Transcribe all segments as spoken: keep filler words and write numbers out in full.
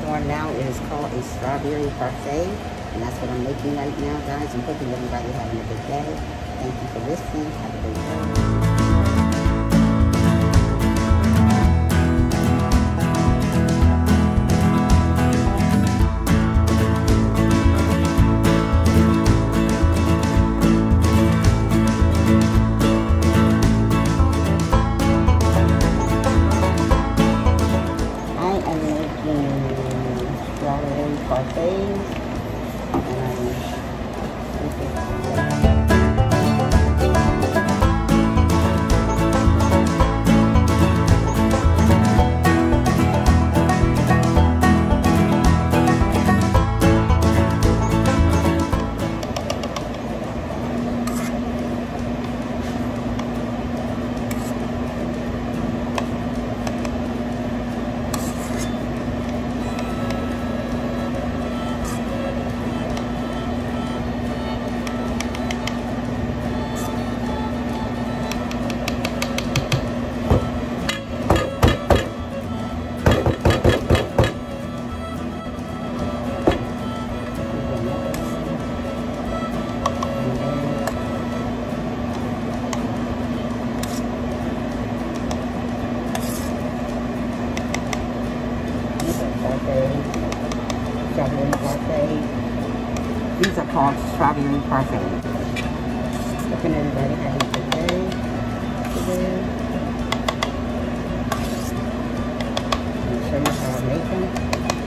on now is called a strawberry parfait, and that's what I'm making right now, guys. I'm hoping everybody having a good day. Thank you for listening. Have a great day. Parfaits, strawberry parfait. These are called strawberry parfait. Hoping everybody has a good day today. I'll show you how I make them.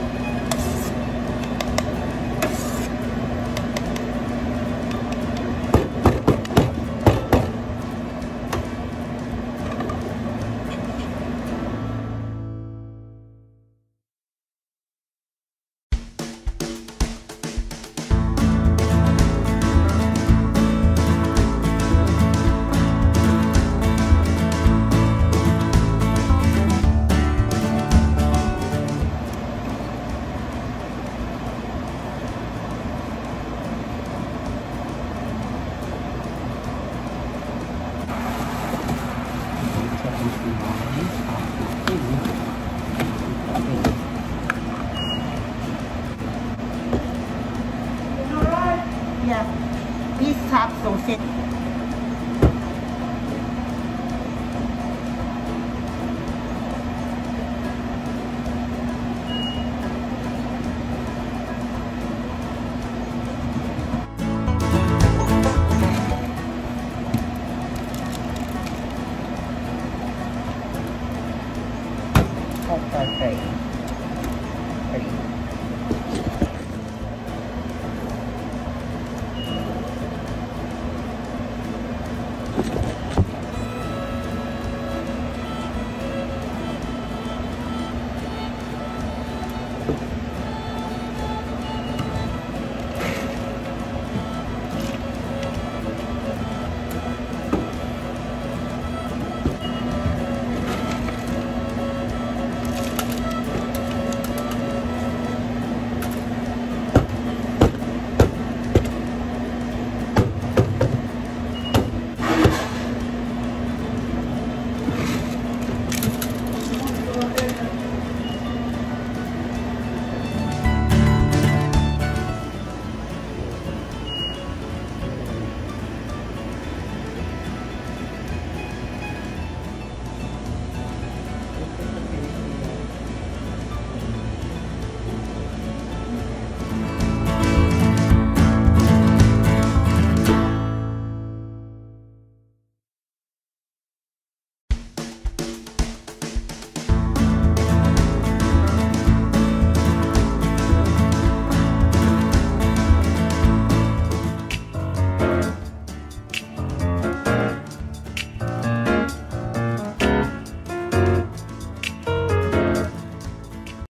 Yeah, these tops don't fit. Perfect.